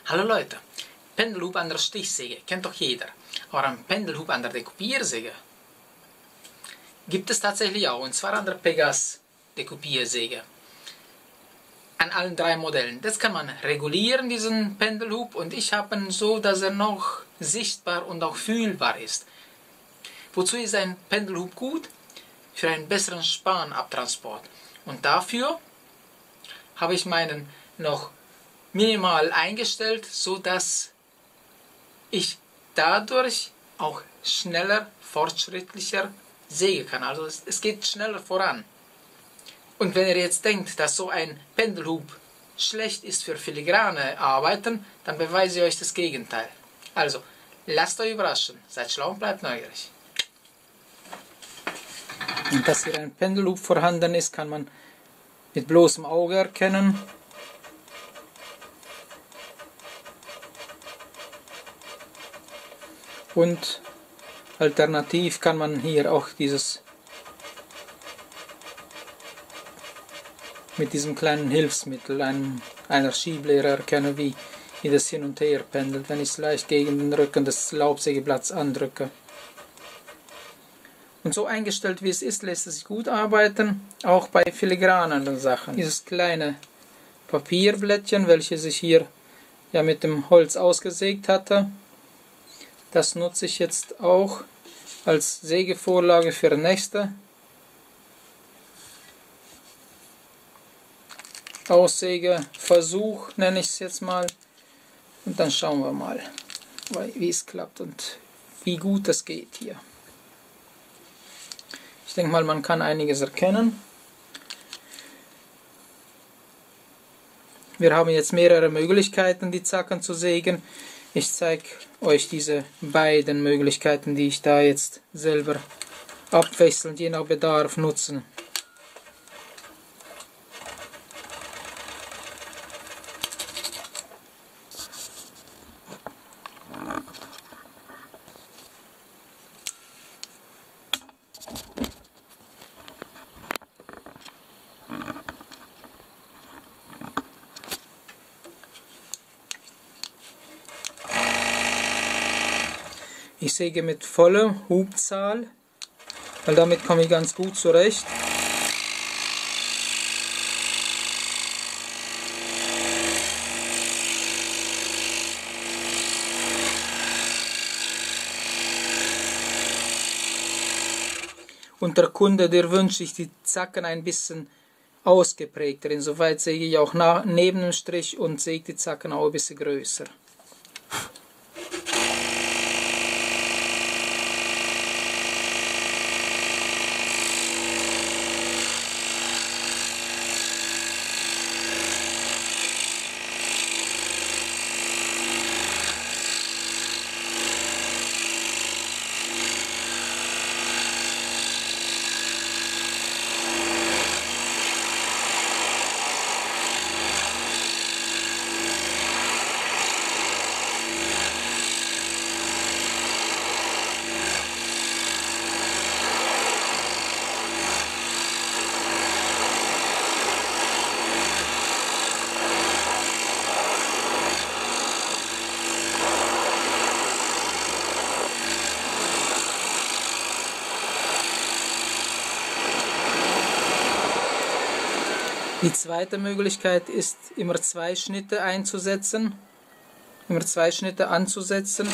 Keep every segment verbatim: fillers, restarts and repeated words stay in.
Hallo Leute, Pendelhub an der Stichsäge kennt doch jeder, aber ein Pendelhub an der Dekupiersäge gibt es tatsächlich auch, und zwar an der Pegas Dekupiersäge. An allen drei Modellen. Das kann man regulieren, diesen Pendelhub, und ich habe ihn so, dass er noch sichtbar und auch fühlbar ist. Wozu ist ein Pendelhub gut? Für einen besseren Spanabtransport. Und dafür habe ich meinen noch minimal eingestellt, so dass ich dadurch auch schneller, fortschrittlicher sägen kann. Also es, es geht schneller voran. Und wenn ihr jetzt denkt, dass so ein Pendelhub schlecht ist für filigrane Arbeiten, dann beweise ich euch das Gegenteil. Also, lasst euch überraschen, seid schlau und bleibt neugierig. Und dass hier ein Pendelhub vorhanden ist, kann man mit bloßem Auge erkennen. Und alternativ kann man hier auch dieses mit diesem kleinen Hilfsmittel, einem, einer Schieblehre erkennen, wie, wie das hin und her pendelt, wenn ich es leicht gegen den Rücken des Laubsägeblatts andrücke. Und so eingestellt wie es ist, lässt es sich gut arbeiten, auch bei filigranen Sachen. Dieses kleine Papierblättchen, welches ich hier ja mit dem Holz ausgesägt hatte, das nutze ich jetzt auch als Sägevorlage für den nächsten Aussägeversuch, nenne ich es jetzt mal. Und dann schauen wir mal, wie es klappt und wie gut es geht hier. Ich denke mal, man kann einiges erkennen. Wir haben jetzt mehrere Möglichkeiten, die Zacken zu sägen. Ich zeige euch diese beiden Möglichkeiten, die ich da jetzt selber abwechselnd je nach Bedarf nutzen. Ich säge mit voller Hubzahl, weil damit komme ich ganz gut zurecht. Und der Kunde, der wünscht sich die Zacken ein bisschen ausgeprägter. Insoweit säge ich auch nach, neben dem Strich und säge die Zacken auch ein bisschen größer. Die zweite Möglichkeit ist, immer zwei Schnitte einzusetzen, immer zwei Schnitte anzusetzen.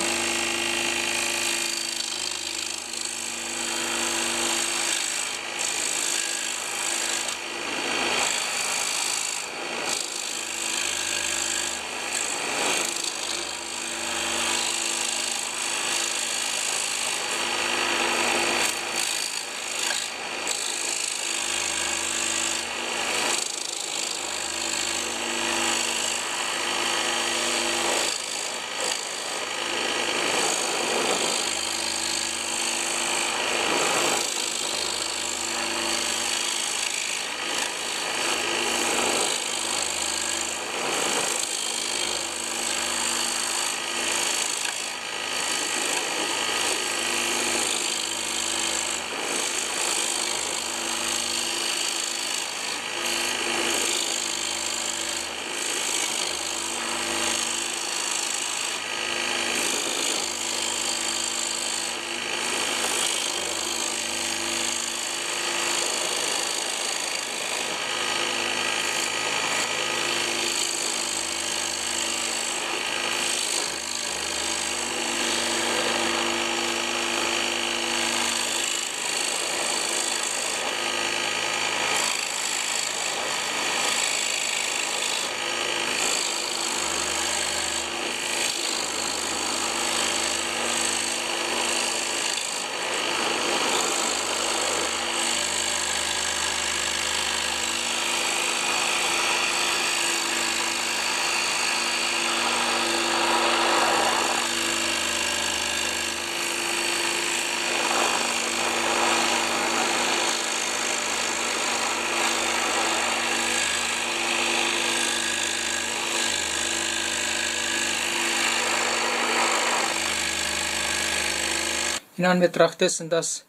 In Anbetracht dessen, dass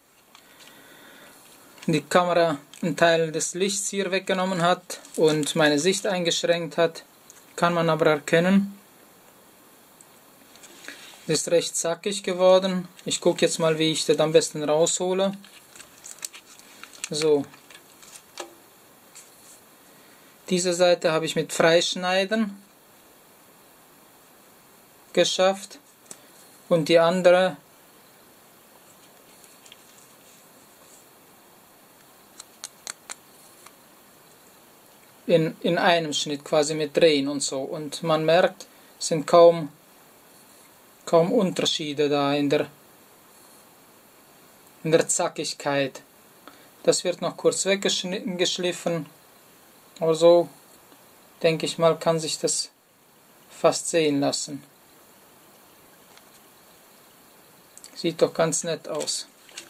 die Kamera einen Teil des Lichts hier weggenommen hat und meine Sicht eingeschränkt hat, kann man aber erkennen, es ist recht zackig geworden. Ich gucke jetzt mal, wie ich das am besten raushole. So. Diese Seite habe ich mit Freischneiden geschafft und die andere in, in einem Schnitt, quasi mit Drehen und so. Und man merkt, es sind kaum, kaum Unterschiede da in der, in der Zackigkeit. Das wird noch kurz weggeschliffen, aber so, denke ich mal, kann sich das fast sehen lassen. Sieht doch ganz nett aus.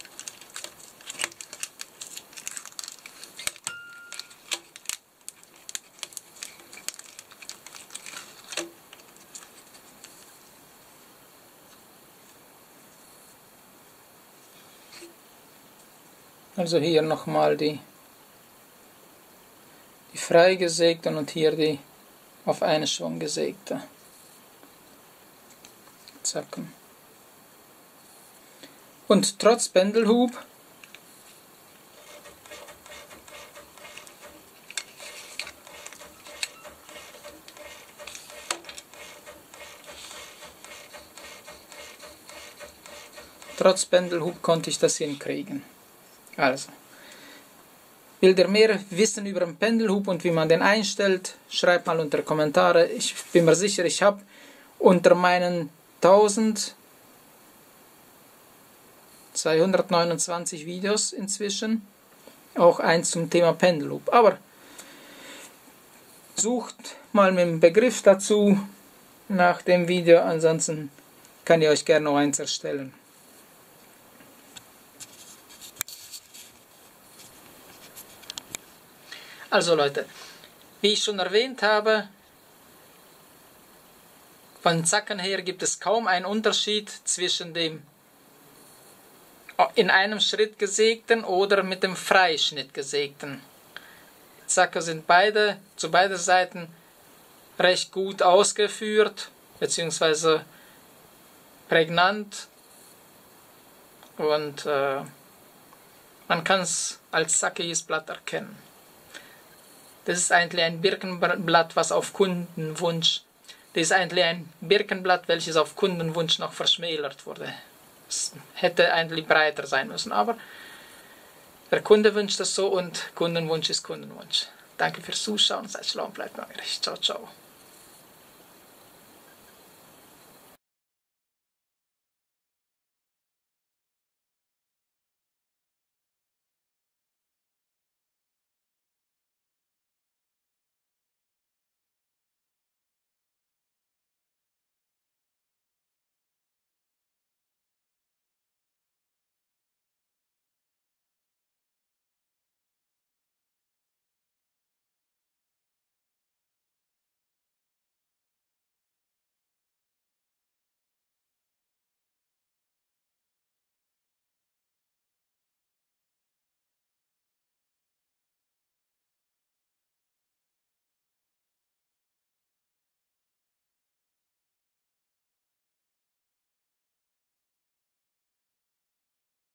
Also hier nochmal die, die freigesägten und hier die auf einen Schwung gesägte. Zacken. Und trotz Pendelhub trotz Pendelhub konnte ich das hinkriegen. Also, will ihr mehr wissen über den Pendelhub und wie man den einstellt, schreibt mal unter Kommentare. Ich bin mir sicher, ich habe unter meinen eintausendzweihundertneunundzwanzig Videos inzwischen auch eins zum Thema Pendelhub. Aber sucht mal mit dem Begriff dazu nach dem Video, ansonsten kann ich euch gerne noch eins erstellen. Also Leute, wie ich schon erwähnt habe, von Zacken her gibt es kaum einen Unterschied zwischen dem in einem Schritt gesägten oder mit dem Freischnitt gesägten. Die Zacken sind beide, zu beiden Seiten recht gut ausgeführt, beziehungsweise prägnant, und äh, man kann es als zackiges Blatt erkennen. Das ist eigentlich ein Birkenblatt, was auf Kundenwunsch, das ist eigentlich ein Birkenblatt, welches auf Kundenwunsch noch verschmälert wurde. Es hätte eigentlich breiter sein müssen, aber der Kunde wünscht das so und Kundenwunsch ist Kundenwunsch. Danke fürs Zuschauen, seid schlau und bleibt neugierig. Ciao, ciao.